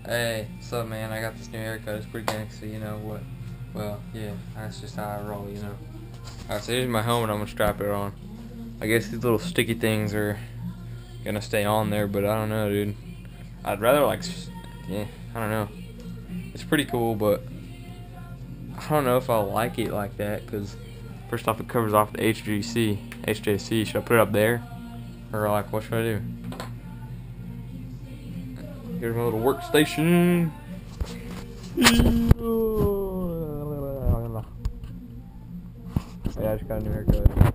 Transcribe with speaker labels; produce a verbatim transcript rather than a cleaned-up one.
Speaker 1: Hey, what's up, man? I got this new haircut. It's pretty gangster, you know what? Well, yeah, that's just how I roll, you know. Alright, so here's my helmet. I'm gonna strap it on. I guess these little sticky things are gonna stay on there, but I don't know, dude. I'd rather, like, yeah, I don't know. It's pretty cool, but I don't know if I like it like that, because first off, it covers off the H J C. H J C. Should I put it up there? Or, like, what should I do? Here's my little workstation. Yeah, I just got a new haircut.